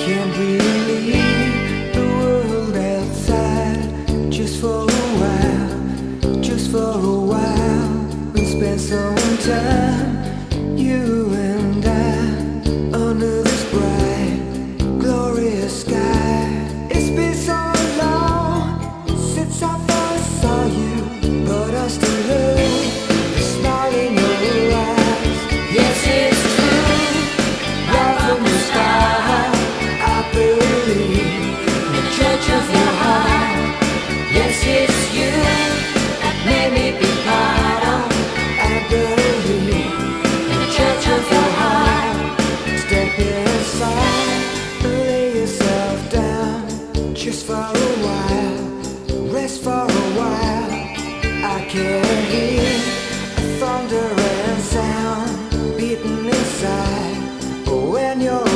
Can't believe the world outside. Just for a while, just for a while, we'll spend some time, you and I, under this bright, glorious sky. It's been so long since I first saw you, but I still love the smile in your eyes. Yes, it's true, right from the start, I believe in the church of your heart. Yes, it's you that made me be part of. I believe in the church of your heart. Step inside, lay yourself down, just for a while, rest for a while. I can hear a thunder and sound beating inside when you're